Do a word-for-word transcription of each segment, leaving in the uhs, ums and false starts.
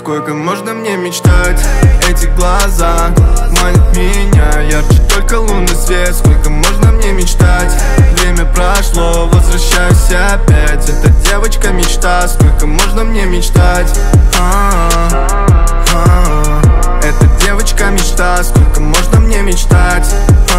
Сколько можно мне мечтать? Эти глаза манят меня ярче только лунный свет. Сколько можно мне мечтать? Время прошло, возвращаюсь опять. Эта девочка мечта. Сколько можно мне мечтать? А-а-а. Эта девочка мечта. Сколько можно мне мечтать?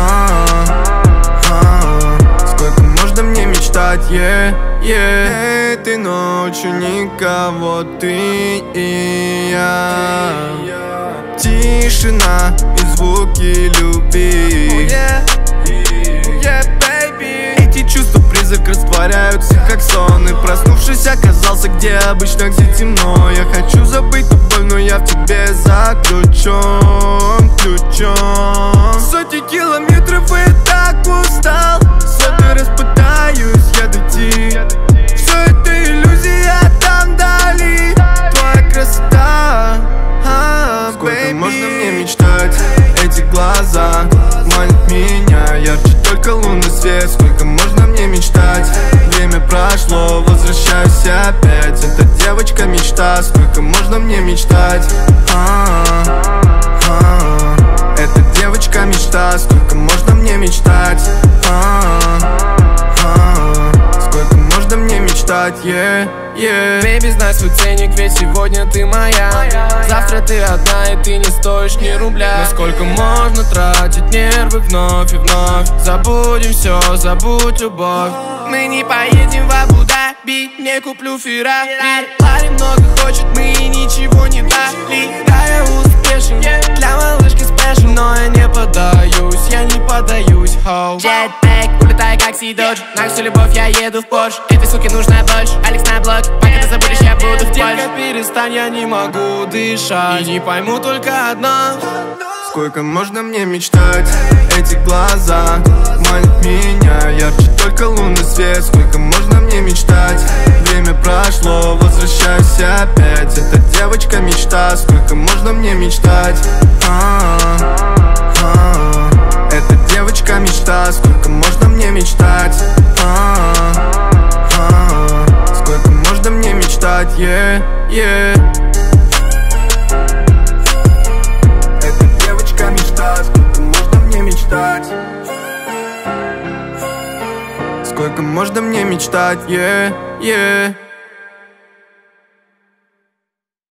А-а-а. Сколько можно мне мечтать? Yeah, yeah. Этой ночью никого, ты и я. Тишина и звуки любви. Oh, yeah. Yeah, baby. Эти чувства призрак растворяются как сон. И проснувшись оказался где обычно, где темно. Я хочу забыть ту боль, но я в тебе заключен, ключом. Сотни километров и так устал. Сотый раз пытаюсь я дойти. Все это иллюзия там вдали. Твоя красота, а, сколько baby. Можно мне мечтать? Эти глаза манят меня ярче только лунный свет. Сколько можно мне мечтать? Время прошло, возвращаюсь опять. Эта девочка мечта. Сколько можно мне мечтать? А-а-а. Эта девочка мечта. Сколько можно мне мечтать? А-а-а. Сколько можно мне мечтать? Yeah, yeah. Baby, знай свой ценник, ведь сегодня ты моя. Завтра ты одна и ты не стоишь ни рубля. Но сколько можно тратить нервы вновь и вновь? Забудем все, забудь любовь. Мы не поедем в Абу-Даби, не куплю Феррари. Парень много хочет, мы ничего не дали. Да, я успешен, для малышки спешл. Но я не поддаюсь, я не поддаюсь. Jetpack, улетай как Си-Додж. На всю любовь я еду в Порш. Этой суке нужно больше, Алекс на блок. Пока ты забудешь, я буду в Польше. Детка, перестань, я не могу дышать. И не пойму только одно: сколько можно мне мечтать? Эти глаза манят меня ярче только лунный свет. Сколько можно мне мечтать? Время прошло, возвращаюсь опять. Эта девочка мечта. Сколько можно мне мечтать? А-а-а. Эта девочка мечта. Сколько можно мне мечтать? А-а-а. Сколько можно мне мечтать? Yeah, yeah. Сколько можно мне мечтать, yeah, yeah.